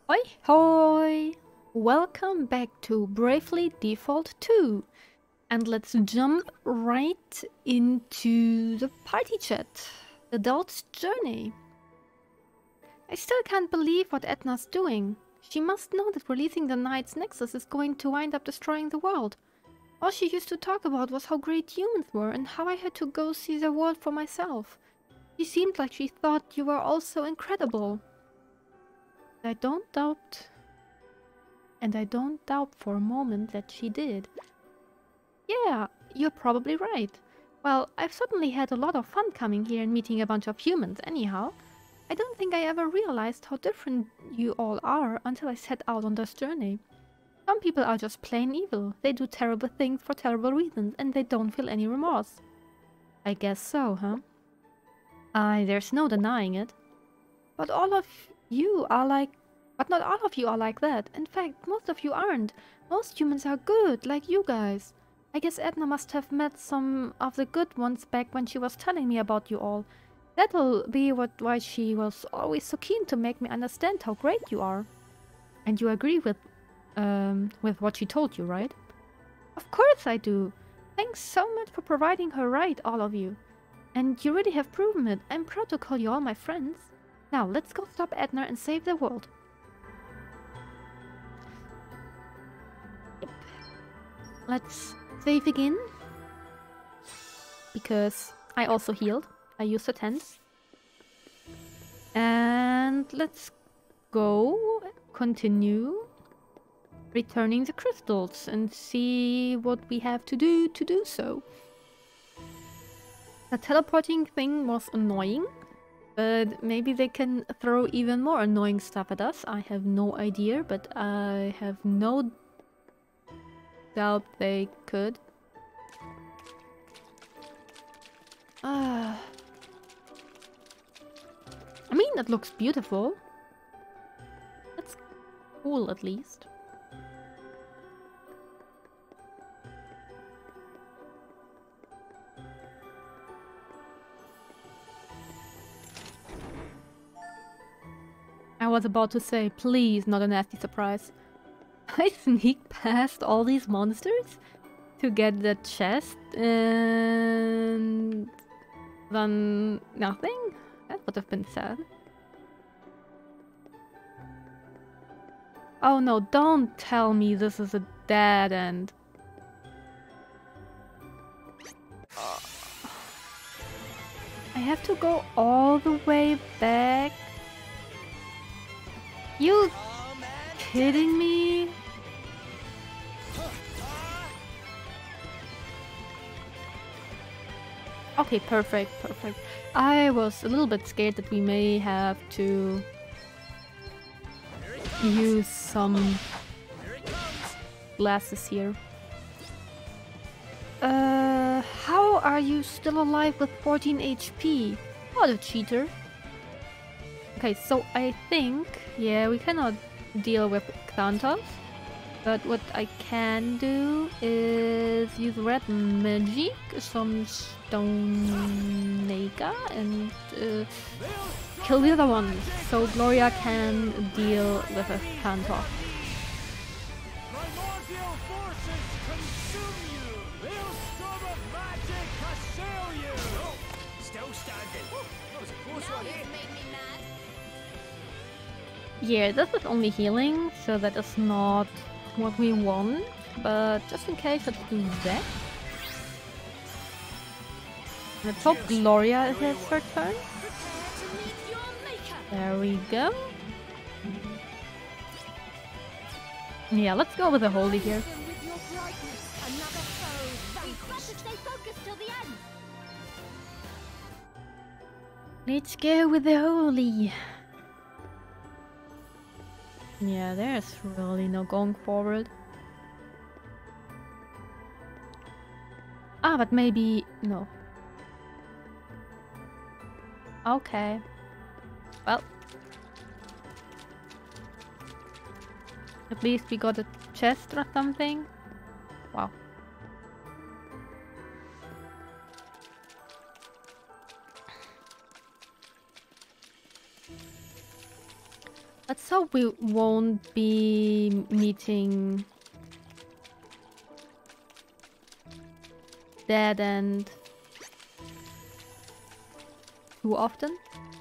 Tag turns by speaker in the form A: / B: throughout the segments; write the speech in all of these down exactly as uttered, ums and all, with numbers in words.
A: Hoi hoi! Welcome back to Bravely Default two. And let's jump right into the party chat. Adult's Journey. I still can't believe what Edna's doing. She must know that releasing the Knight's Nexus is going to wind up destroying the world. All she used to talk about was how great humans were and how I had to go see the world for myself. She seemed like she thought you were all so incredible. I don't doubt... And I don't doubt for a moment that she did. Yeah, you're probably right. Well, I've certainly had a lot of fun coming here and meeting a bunch of humans anyhow. I don't think I ever realized how different you all are until I set out on this journey. Some people are just plain evil. They do terrible things for terrible reasons and they don't feel any remorse. I guess so, huh? Aye, there's no denying it. But all of you are like... But not all of you are like that. In fact, most of you aren't. Most humans are good, like you guys. I guess Edna must have met some of the good ones back when she was telling me about you all. That'll be what why she was always so keen to make me understand how great you are. And you agree with, um, with what she told you, right? Of course I do. Thanks so much for providing her right, all of you. And you really have proven it. I'm proud to call you all my friends. Now, let's go stop Edna and save the world. Yep. Let's save again. Because I also healed. I used a tent. And let's go continue returning the crystals and see what we have to do to do so. The teleporting thing was annoying, but maybe they can throw even more annoying stuff at us. I have no idea, but I have no doubt they could. Ah. I mean, it looks beautiful. That's cool, at least. I was about to say, please, not a nasty surprise. I sneak past all these monsters to get the chest and then nothing? That would have been sad. Oh no, don't tell me this is a dead end. I have to go all the way back? You kidding me? Okay, perfect, perfect. I was a little bit scared that we may have to use some glasses here. Uh, how are you still alive with fourteen H P? What a cheater. Okay, so I think, yeah, we cannot deal with Crytals, but what I can do is use red magic, some stone Nega, and uh, kill the other ones, so Gloria can deal with a Crytals. Yeah, this is only healing, so that is not what we want, but just in case, let's do that. Let's hope Gloria has her turn. There we go. Yeah, let's go with the holy here. Let's go with the holy. Yeah, there's really no going forward. Ah, but maybe... no. Okay. Well. At least we got a chest or something. Wow. Let's let's hope we won't be meeting dead end too often.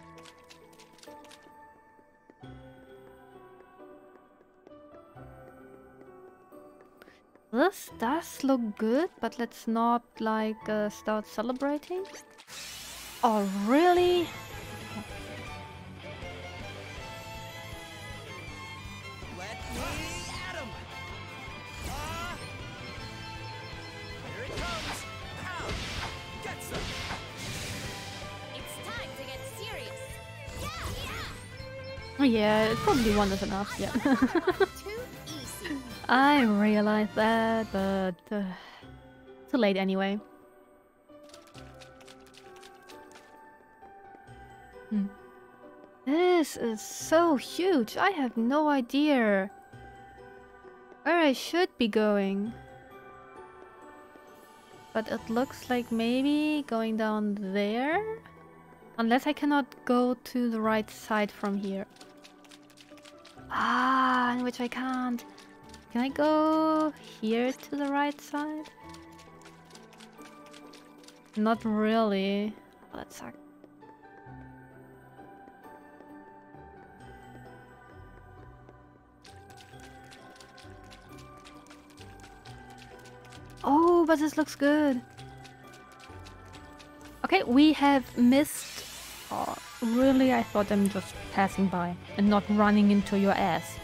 A: This does look good, but let's not like uh, start celebrating. Oh, really?
B: Let me at him. Ah! Here it comes. Pow! Get some.
C: It's time to get serious. Yeah, yeah.
A: Oh, yeah, it probably one is enough. Yeah.
C: Too easy.
A: I realize that, but uh, too late anyway. Hmm. This is so huge. I have no idea where I should be going. But it looks like maybe going down there? Unless I cannot go to the right side from here. Ah, in which I can't. Can I go here to the right side? Not really. Oh, that sucks. Oh, but this looks good. Okay, we have missed... Oh, really? I thought I'm just passing by and not running into your ass.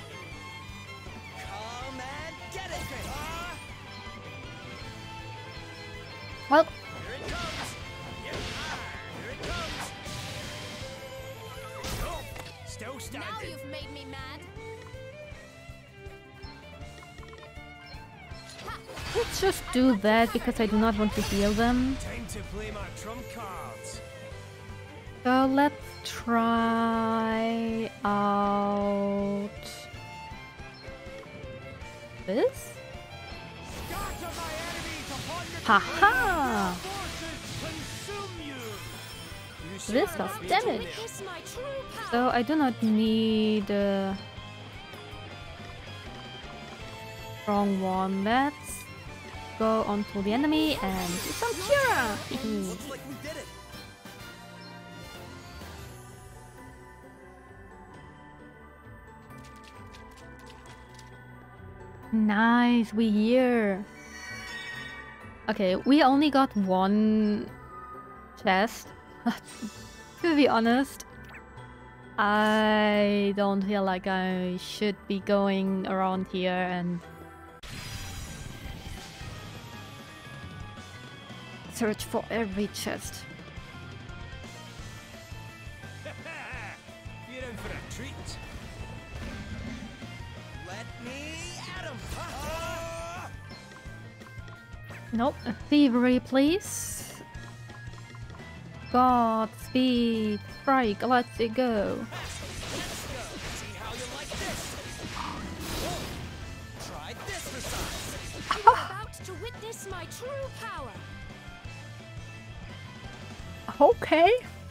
B: Come and get it. Ah!
A: Well,
B: Here it comes. Here, ah, here it comes. Oh, still
C: Now
B: standing.
C: you've made me mad.
A: let's just do that because I do not want to heal them.
B: Time to play my trump cards.
A: So let's try out this.
B: Scatter my enemies upon the
A: Haha!
B: forces consume you. You see
A: This
B: my
A: does
B: body?
A: damage.
C: Witness my true power.
A: So I do not need uh, wrong one. Let's go onto the enemy and do some cura.
B: Looks like we did it.
A: Nice, we here. Okay, we only got one chest. To be honest, I don't feel like I should be going around here and search for every chest.
B: You're in for a treat. Let me at him. Ah!
A: Nope, thievery, please. Godspeed, strike, let's go.
B: Let's go. See how you like this. Whoa. Try this for size.
C: You're about to witness my true power.
A: Okay.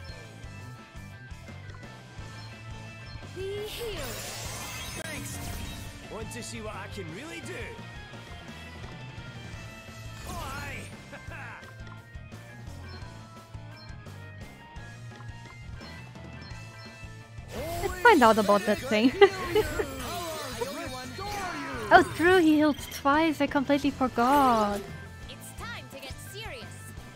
C: Be healed.
B: Thanks. Want to see what I can really do? Oh, aye.
A: Let's find out about that thing. Oh, true, he healed twice. I completely forgot.
C: It's time to get serious.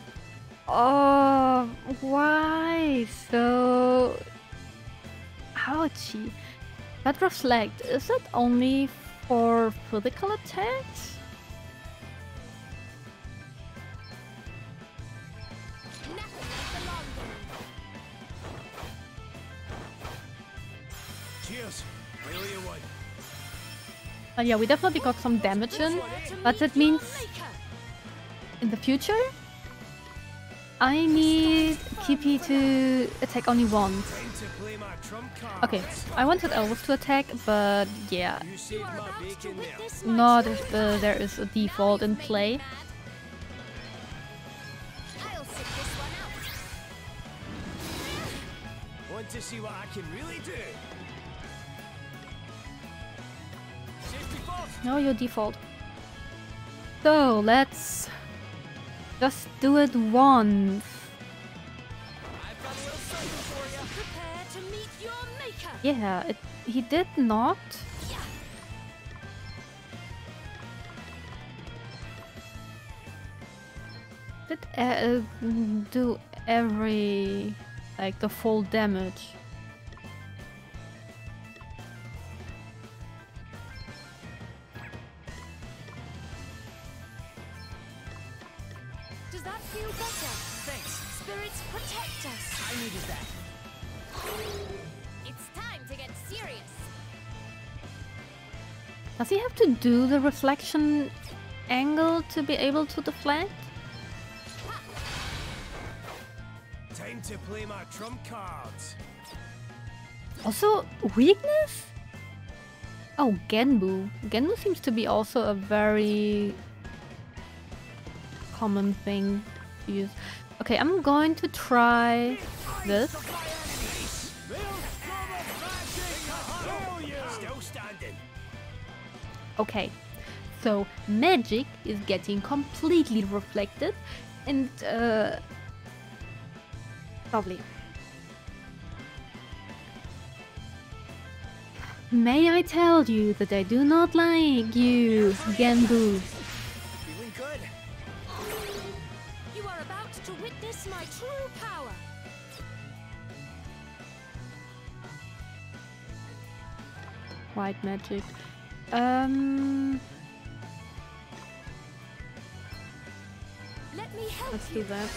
A: Oh, why? So... Ouchie. That reflect, is it only for physical attacks?
C: Nothing like the long game.
B: Cheers. Really you won.
A: But yeah, we definitely got some damage in. But that means in the future, I need Kippy to attack only once.
B: Time to play my trump card.
A: Okay, I wanted Elvis to attack, but yeah,
B: You saved
C: You're
B: my
C: about to
B: bacon there.
C: witness my
A: not
C: true
A: if uh, there is a default in play.
C: I'll sit this one out.
B: Want to see what I can really do?
A: No, your default. So let's just do it once.
B: I've got a little something for you.
C: Prepare to meet your maker.
A: Yeah, it, he did not. Did uh, do every like the full damage.
C: Does that feel better?
B: Thanks.
C: Spirits protect us.
B: I needed that.
C: It's time to get serious.
A: Does he have to do the reflection angle to be able to deflect?
B: Time to play my trump cards.
A: Also, weakness? Oh, Genbu. Genbu seems to be also a very common thing to use. Okay, I'm going to try this.
B: Still standing.
A: Okay, so magic is getting completely reflected and uh, lovely. May I tell you that I do not like you, Genbu.
B: Feeling good.
C: You are about to witness my true power.
A: White magic. Um,
C: Let me help
A: let's
C: you.
A: do that.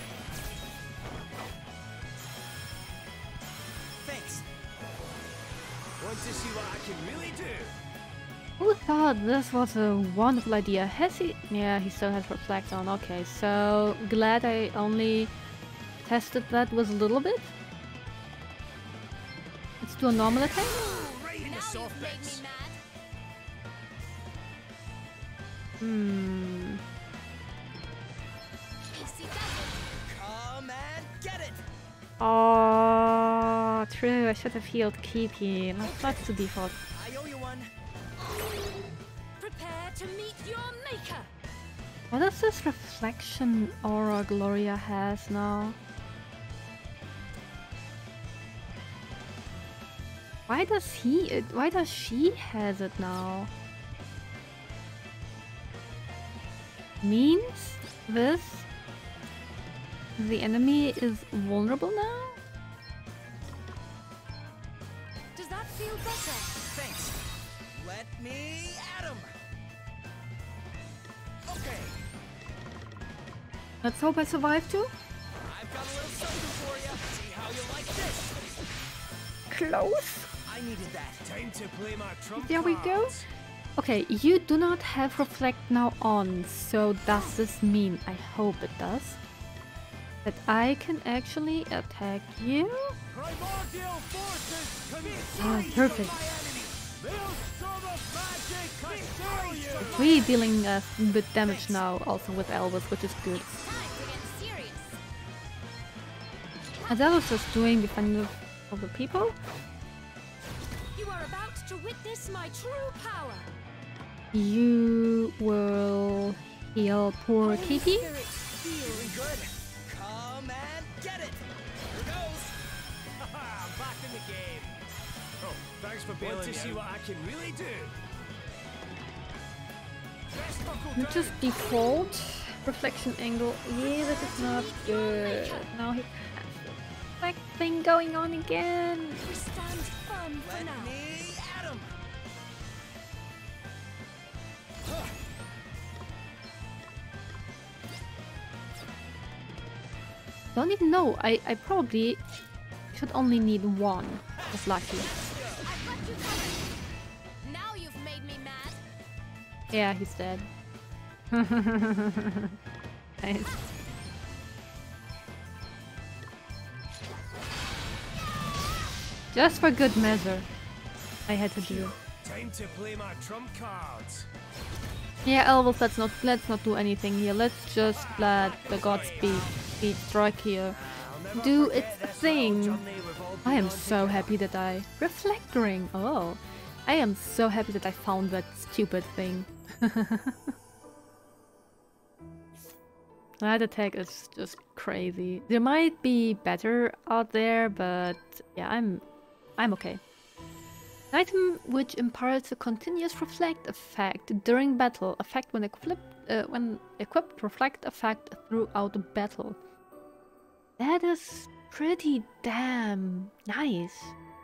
B: Thanks. Want to see what I can really do?
A: Who thought this was a wonderful idea? Has he? Yeah, he still has reflect on. Okay, so glad I only tested that with a little bit. Let's do a normal attack.
B: Right in the
C: Now
B: soft
C: you've made
B: bits.
C: me mad.
A: Hmm.
C: Easy does it.
B: Come and get it.
A: Oh, true. I should have healed Kiki. That's the default.
B: I owe you one.
C: Prepare to meet your maker.
A: What is this reflection aura Gloria has now? Why does he? It, why does she has it now? Means this the enemy is vulnerable now?
C: Does that feel better?
B: Thanks. Let me at 'em. Okay.
A: Let's hope I survive too.
B: I've got a little something for you. See how you like this.
A: Close.
B: I needed that. Time to play my trump
A: There we go.
B: cards.
A: Okay, you do not have reflect now on, so does this mean, I hope it does, that I can actually attack you?
B: Primordial forces
A: Oh, perfect.
B: Maelstrom
A: We're dealing a bit damage now, also with Elvis, which is good.
C: It's time to get serious.
A: As I was just doing defending of the people,
C: You are about to witness my true power.
A: you will heal poor Kiki.
C: Spirit heal.
B: Feeling good. Come and get it. Here goes. I'm back in the game. Oh, thanks for bailing. Want to see what I can really do? Best buckle
A: You
B: down.
A: just default reflection angle. Yeah, that is not good. Now he has that thing going on again.
C: We stand firm for
B: Let
C: now.
B: me at 'em.
A: Don't even know. I, I probably should only need one. If lucky.
C: I've got you covered. Now you've made me mad.
A: Yeah, he's dead. Nice. Just for good measure, I had to do.
B: Time to play my trump cards.
A: Yeah, Elvis, let's not let's not do anything here. Let's just let the Godspeed speed strike here
B: I'll never
A: do
B: forget
A: its
B: this
A: thing.
B: little journey we've all
A: I
B: been
A: am
B: on
A: so
B: together.
A: happy that I reflect ring. Oh, I am so happy that I found that stupid thing. That attack is just crazy. There might be better out there, but yeah, I'm I'm okay. An item which imparts a continuous reflect effect during battle. Effect when equipped, uh, when equipped, reflect effect throughout the battle. That is pretty damn nice.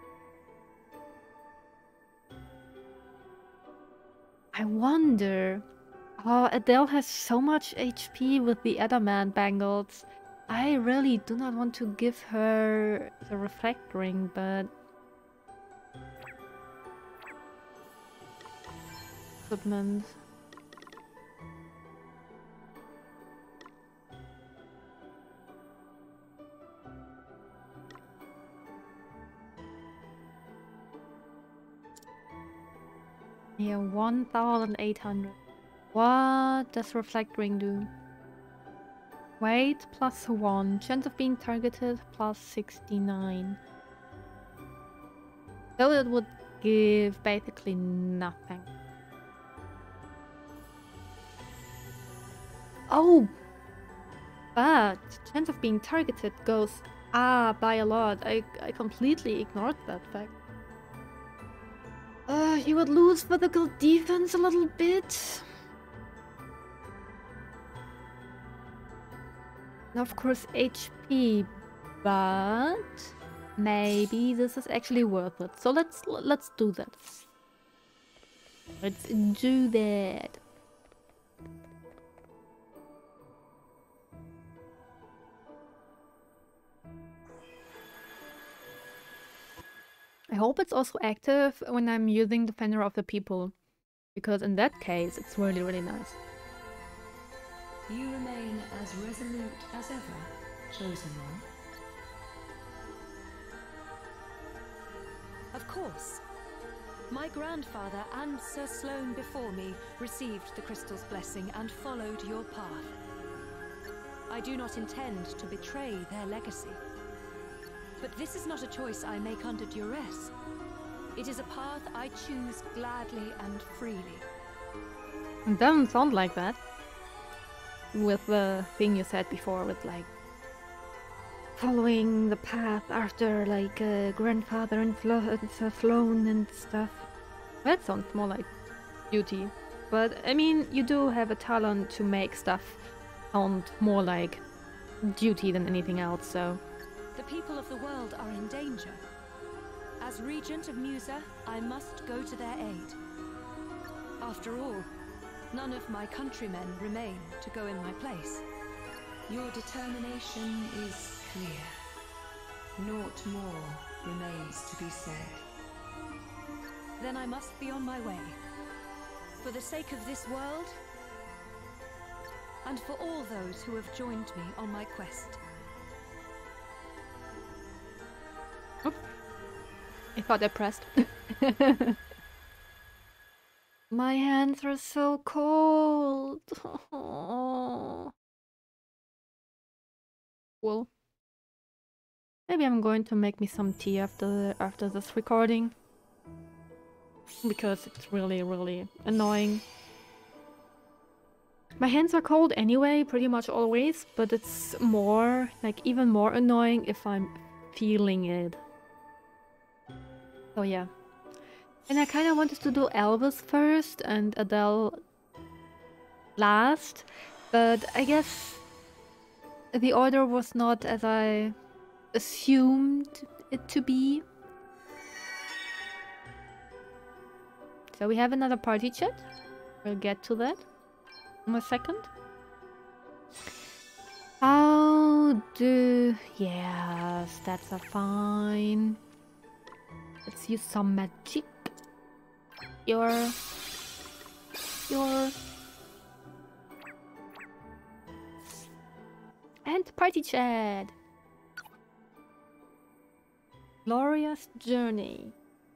A: I wonder. Oh, Adele has so much H P with the adamant bangles. I really do not want to give her the reflect ring, but equipment. Yeah, one thousand eight hundred. What does reflect ring do? Weight plus one. Chance of being targeted plus sixty-nine. So it would give basically nothing. Oh! But chance of being targeted goes ah by a lot. I, I completely ignored that fact. Uh, you would lose physical defense a little bit. And of course H P, but maybe this is actually worth it. So let's let's do that. Let's do that. I hope it's also active when I'm using Defender of the People, because in that case it's really really nice.
C: You remain as resolute as ever, chosen one. Of course. My grandfather and Sir Sloane before me received the crystal's blessing and followed your path. I do not intend to betray their legacy. But this is not a choice I make under duress. It is a path I choose gladly and freely.
A: It doesn't sound like that. With the thing you said before, with like following the path after like uh, grandfather and Flo uh, Sloane and stuff. That sounds more like duty. But I mean, you do have a talent to make stuff sound more like duty than anything else, so...
C: The people of the world are in danger. As regent of Musa, I must go to their aid. After all, none of my countrymen remain to go in my place. Your determination is clear. Naught more remains to be said. Then I must be on my way. For the sake of this world, and for all those who have joined me on my quest.
A: Oh. I thought I pressed. My hands are so cold. Oh. Well, maybe I'm going to make me some tea after after this recording, because it's really really annoying. My hands are cold anyway, pretty much always, but it's more like even more annoying if I'm feeling it. So yeah. And I kind of wanted to do Elvis first and Adele last, but I guess the order was not as I assumed it to be. So we have another party chat. We'll get to that in a second. How do... Yeah, stats are fine. Let's use some magic. Your... Your... And party chat! Gloria's journey.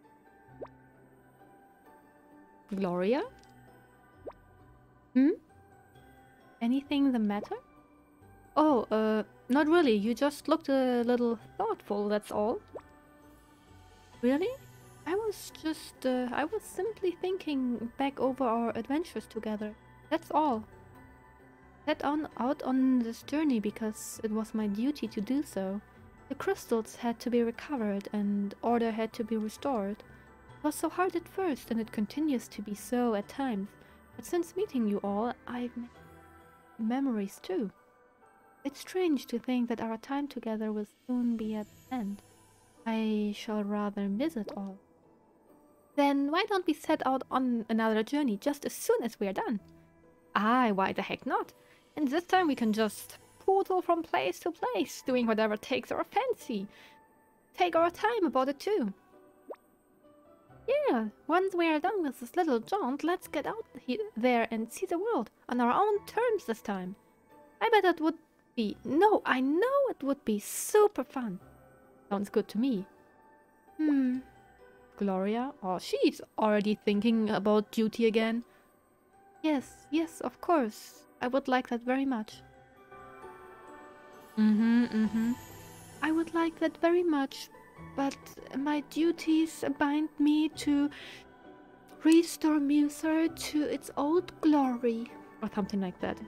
A: Gloria? Hmm? Anything the matter? Oh, uh, not really. You just looked a little thoughtful, that's all. Really? I I was just, uh, I was simply thinking back over our adventures together. That's all. Set on out on this journey because it was my duty to do so. The crystals had to be recovered and order had to be restored. It was so hard at first and it continues to be so at times. But since meeting you all, I've made memories too. It's strange to think that our time together will soon be at an end. I shall rather miss it all. Then why don't we set out on another journey just as soon as we are done? Aye, why the heck not? And this time we can just poodle from place to place, doing whatever takes our fancy. Take our time about it too. Yeah, once we are done with this little jaunt, let's get out he there and see the world on our own terms this time. I bet it would be... No, I know it would be super fun. Sounds good to me. Hmm... Gloria? Oh, she's already thinking about duty again. Yes, yes, of course. I would like that very much. Mm-hmm, mm-hmm. I would like that very much, but my duties bind me to restore Musa to its old glory, or something like that.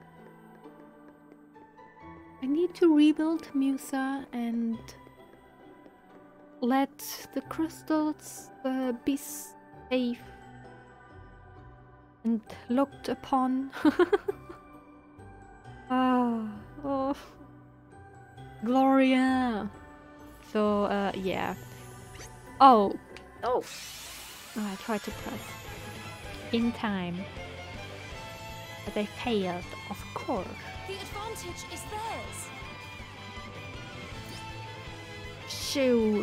A: I need to rebuild Musa and let the crystals uh, be safe and looked upon. Ah, oh, Gloria. So, uh, yeah. Oh, oh. Oh, I tried to press in time, but I failed, of course.
C: The advantage is theirs.
A: Shoo.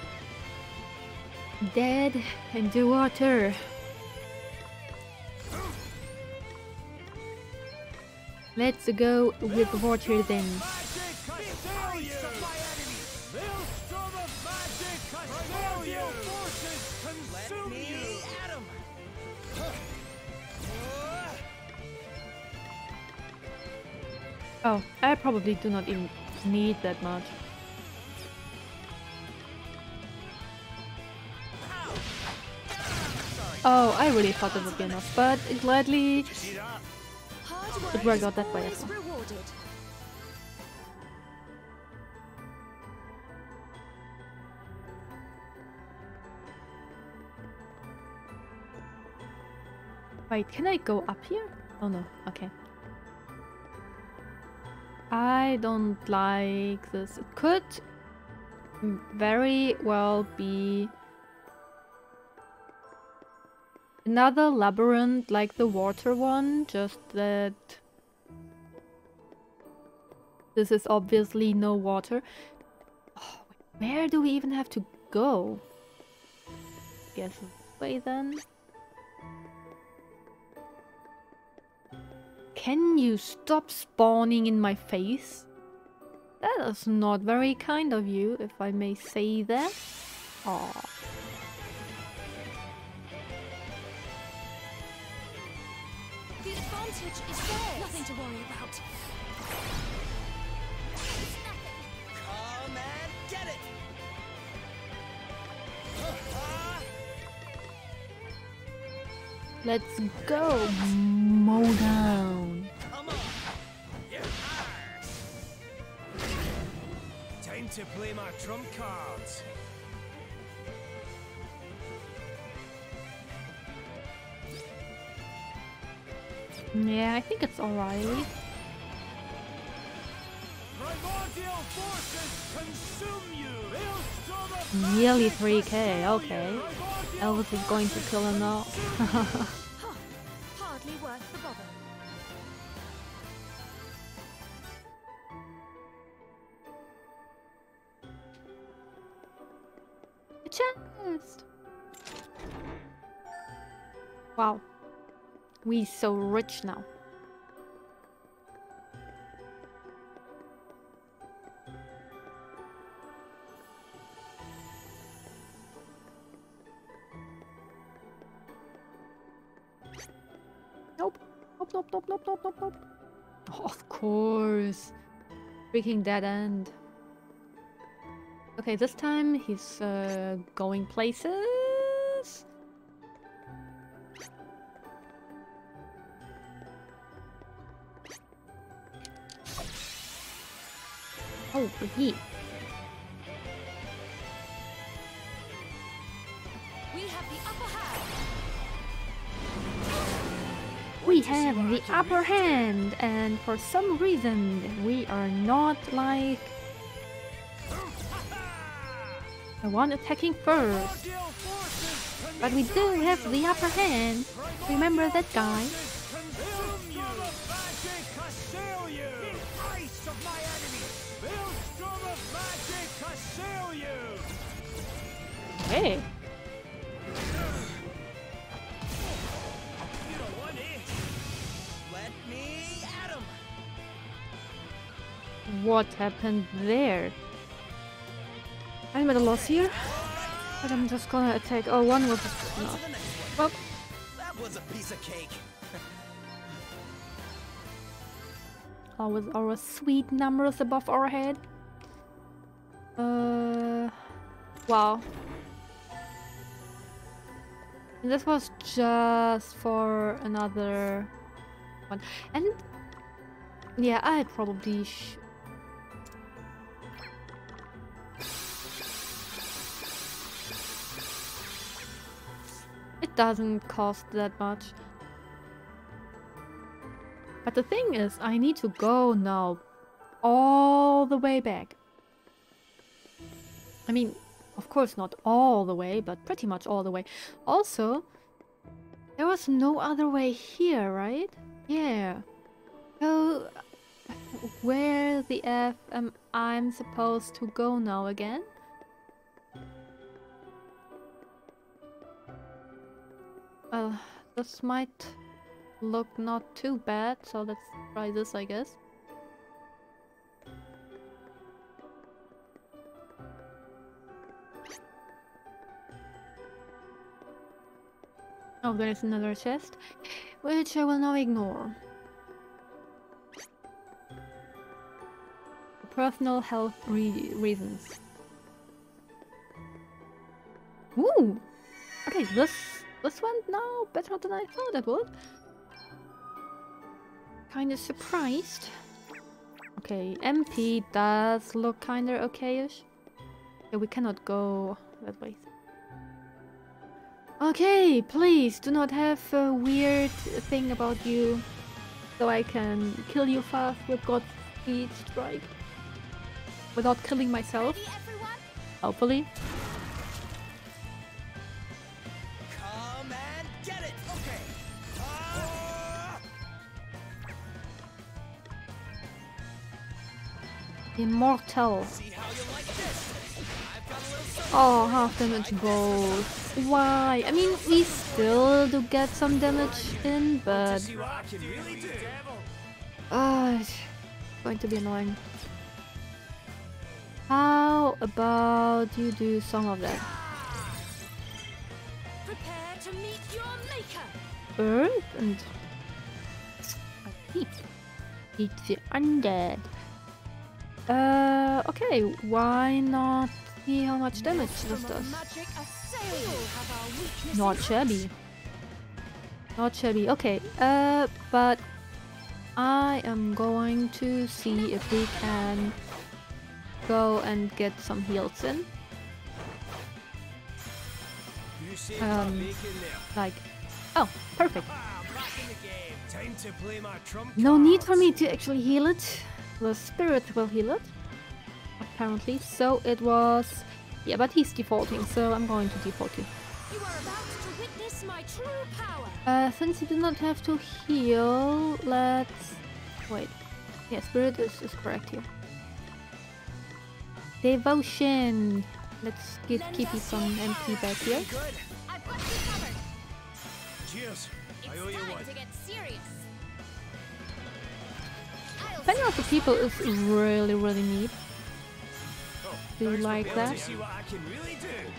A: Dead into water. Let's go with water then. Oh, I probably do not even need that much. Oh, I really thought it would be enough, but gladly it worked out that way as well. Wait, can I go up here? Oh no, okay. I don't like this. It could very well be another labyrinth like the water one, just that this is obviously no water. Oh, where do we even have to go? Guess this way then. Can you stop spawning in my face? That is not very kind of you, if I may say that. Aww.
C: The advantage is theirs. Nothing to worry about.
B: Come and get it!
A: Let's go, mow down.
B: Come on! Yeah. Time to play my trump cards.
A: Yeah, I think it's alright.
B: Primordial forces consume you!
A: Nearly three K, okay. Elvis is going to kill him now.
C: Hardly worth the bother.
A: A chest! Wow. We so rich now. Nope. Nope, nope, nope, nope, nope, nope, nope. Oh, of course. Freaking dead end. Okay, this time he's uh, going places. Oh, yeah.
C: We have the upper hand.
A: We have the upper hand, and for some reason we are not like the one attacking first. But we do have the upper hand. Remember that guy? Hey. What happened there? I'm at a loss here, but I'm just gonna attack. Oh, one was enough. Well,
B: that was a piece of cake.
A: always our sweet numbers above our head. Uh, wow. This was just for another one, and yeah, I probably sh It doesn't cost that much. But the thing is, I need to go now all the way back. I mean, of course not all the way, but pretty much all the way. Also, there was no other way here, right? Yeah. So, where the F am I supposed to go now again? Well, this might look not too bad, so let's try this, I guess. Oh, there is another chest, which I will now ignore. For personal health re reasons. Ooh! Okay, this this went now better than I thought it would. Kinda surprised. Okay, M P does look kinda okay-ish. Yeah, we cannot go that way. Okay, please do not have a weird thing about you, so I can kill you fast with Godspeed Strike without killing myself. Hopefully.
B: Come and get it. Okay. Uh...
A: Immortal.
B: See how you like this. I've got a little
A: Oh, half damage both. Why? I mean, we still do get some damage in, but
B: see what I can really do.
A: uh, it's going to be annoying. How about you do some of that?
C: Prepare to meet your maker.
A: Earth and heat. Heat the undead. Uh, okay, why not see how much damage this does?
C: Magic assail. Have our weaknesses.
A: Not shabby. Not shabby. Okay, uh, but I am going to see if we can go and get some heals in.
B: You saved
A: Um,
B: my bacon there.
A: Like, oh, perfect.
B: Ah, I'm back in the game. Time to play my trump
A: No need for
B: cards.
A: me to actually heal it. The spirit will heal it, apparently. So it was... Yeah, but he's defaulting, so I'm going to default you.
C: You are about to witness my true power.
A: Uh, since you do not have to heal, let's... Wait. Yeah, spirit is, is correct here. Devotion! Let's give Kippy some M P back here.
B: Good.
C: I've got you covered.
B: Cheers. I owe you one.
C: to get serious.
A: Many of the people is really, really neat.
B: Oh,
A: Do you
B: thanks for
A: like
B: being
A: that?
B: to see what I can really do.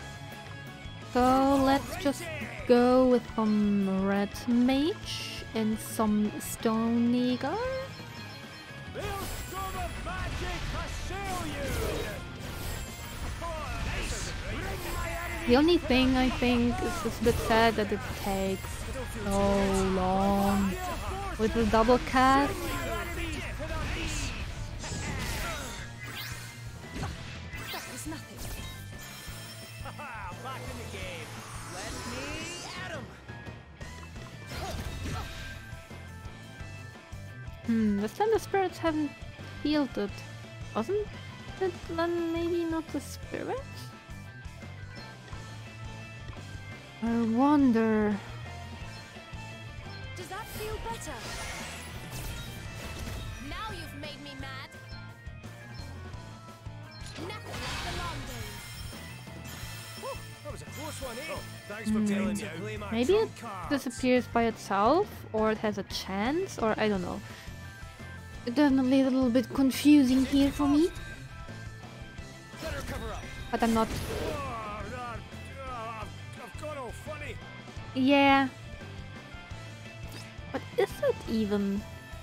A: So let's just go with some red mage and some stone eagle.
B: Little storm of magic assail you. Nice. Bring my enemy.
A: The only thing I think is it's a bit sad that it takes so long with the double cast. Hmm, the Thunder Spirits haven't healed it. Wasn't it then maybe not the spirits? I wonder...
C: Does that feel better?
D: Now you've made me mad. Nothing like the long days.
B: Whew, that was a close one, eh? Oh, thanks for telling me. Play my
A: Maybe it
B: trump cards.
A: disappears by itself, or it has a chance, or I don't know. It's definitely a little bit confusing here for me,
B: Better cover up.
A: but I'm not...
B: Oh, no, oh, I've, I've gone all funny.
A: Yeah. What is it even?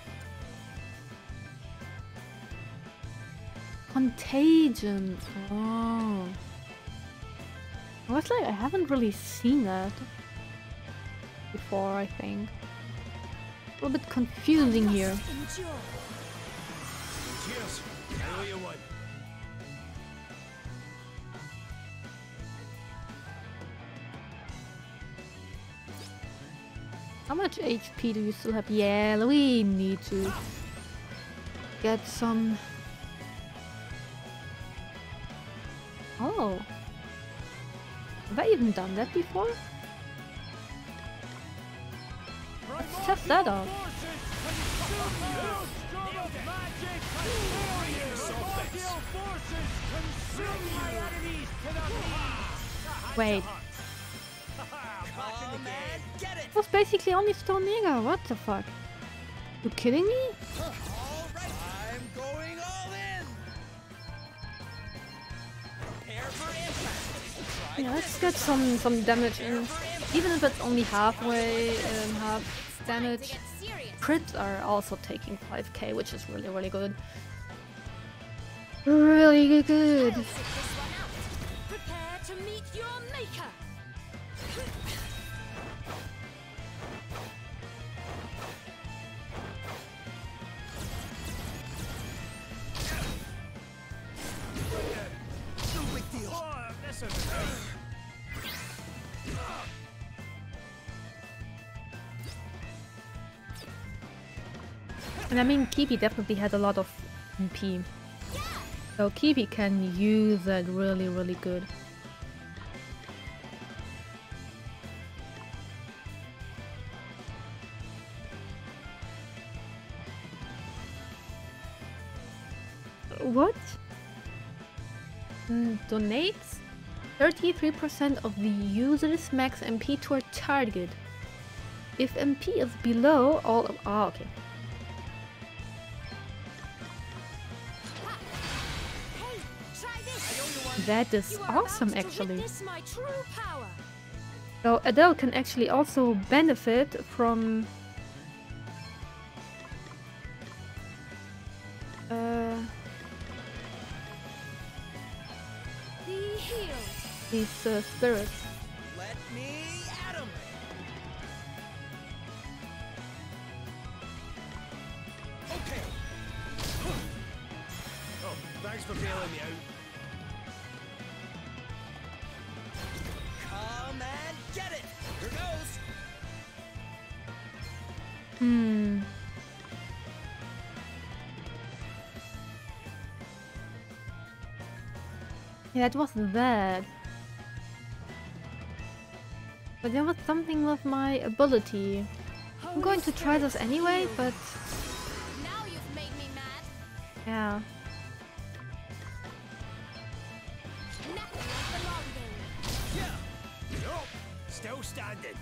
A: Contagion. Oh. I was like, I haven't really seen that before, I think. A little bit confusing here.
C: Endure.
B: Cheers. I owe you one.
A: How much H P do you still have? Yeah, we need to get some... Oh. Have I even done that before? Let's test that out. Wait.
B: Come and get it.
A: It was basically only Stone Nigga. What the fuck? You kidding me?
B: All right, I'm going all in. Prepare for impact. Try
A: Yeah, let's get some some damage in. Even if it's only halfway, um, half damage.
D: Get serious.
A: Crits are also taking five K, which is really, really good. Really good.
D: Sit this one out.
C: Prepare to meet your maker.
B: No big deal. Oh, this is
A: And I mean, Kibi definitely had a lot of M P. So Kibi can use that really, really good. What? Mm, donates thirty-three percent of the user's max M P to a target. If M P is below all of... Ah, okay.
C: Hey, try this.
A: That is
C: You are about
A: awesome,
C: to
A: actually.
C: witness my true power.
A: So Adele can actually also benefit from uh,
C: Be healed.
A: these uh, spirits.
B: Let me at 'em. Okay. Oh, thanks for bailing me out. Come and get it. Here goes.
A: Hmm. Yeah, that wasn't bad. But there was something with my ability. I'm going to try this anyway, but
D: Now you've made me mad.
A: yeah.
D: Nothing like the long game.
B: Yeah. Nope. Still standing.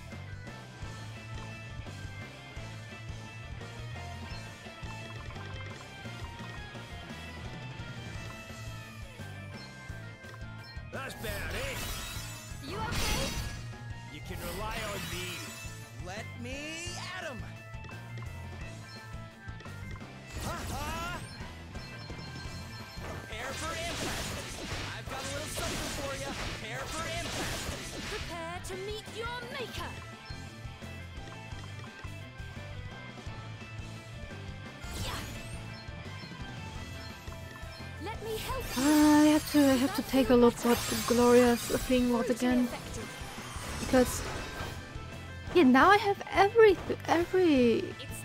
B: That's better, eh?
D: You okay?
B: You can rely on me. Let me at 'em. Ha-ha! Prepare for impact. I've got a little something for you. Prepare for impact.
C: Prepare to meet your maker. Let me help you.
A: I have to I have to take a look what Gloria's thing was again. Because yeah, now I have every every
D: It's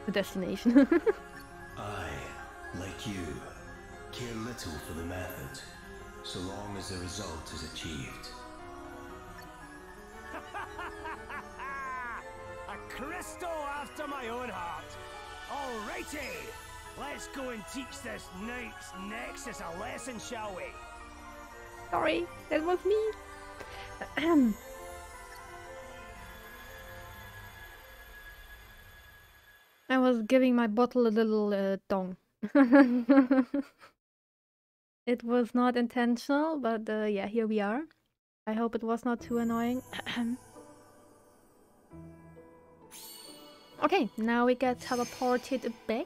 A: the destination.
E: I, like you, care little for the method, so long as the result is achieved.
B: A crystal after my own heart. Alrighty, let's go and teach this knight's nexus a lesson, shall we?
A: Sorry, that was me. I was giving my bottle a little uh, dong. It was not intentional, but uh, yeah, here we are. I hope it was not too annoying. Okay, now we get teleported back.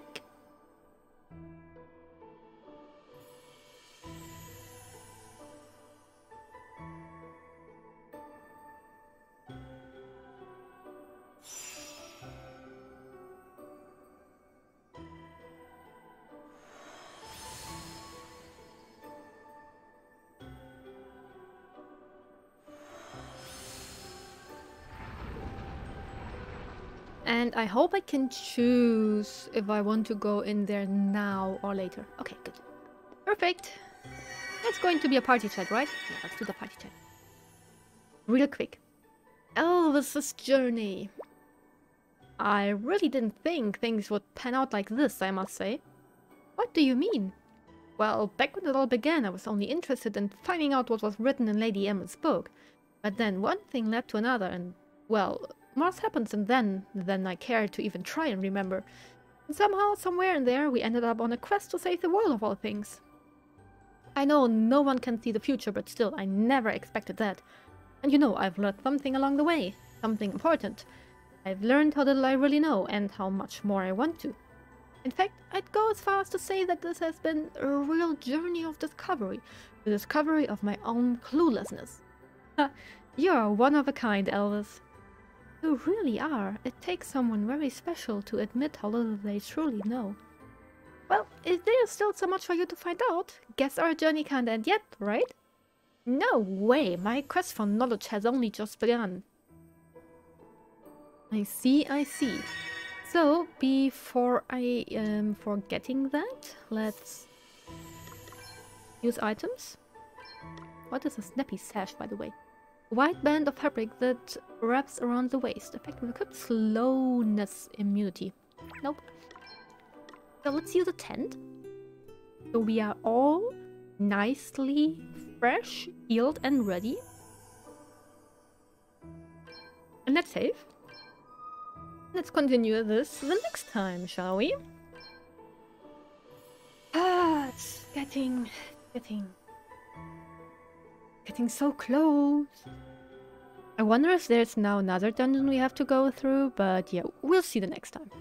A: And I hope I can choose if I want to go in there now or later. Okay, good. Perfect. It's going to be a party chat, right? Yeah, let's do the party chat. Real quick. Elvis's journey. I really didn't think things would pan out like this, I must say. What do you mean? Well, back when it all began, I was only interested in finding out what was written in Lady Emma's book. But then one thing led to another and, well, more happened since then than I cared to even try and remember. And somehow, somewhere in there, we ended up on a quest to save the world of all things. I know no one can see the future, but still, I never expected that. And you know, I've learned something along the way. Something important. I've learned how little I really know, and how much more I want to. In fact, I'd go as far as to say that this has been a real journey of discovery. The discovery of my own cluelessness. Ha! You're one of a kind, Elvis. You really are. It takes someone very special to admit how little they truly know. Well, if there's still so much for you to find out, guess our journey can't end yet, right? No way! My quest for knowledge has only just begun. I see, I see. So, before I um, forgetting that, let's use items. What is a snappy sash, by the way? A white band of fabric that wraps around the waist. Effective equipped slowness immunity. Nope. So let's use a tent. So we are all nicely fresh, healed, and ready. And let's save. Let's continue this the next time, shall we? Ah, it's getting, getting, getting so close. I wonder if there's now another dungeon we have to go through, but yeah, we'll see the next time.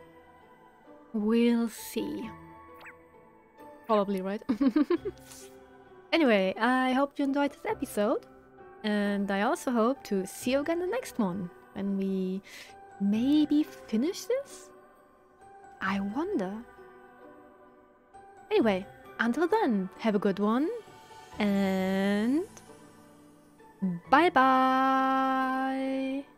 A: We'll see. Probably, right? Anyway, I hope you enjoyed this episode, and I also hope to see you again in the next one, when we maybe finish this? I wonder. Anyway, until then, have a good one, and bye bye!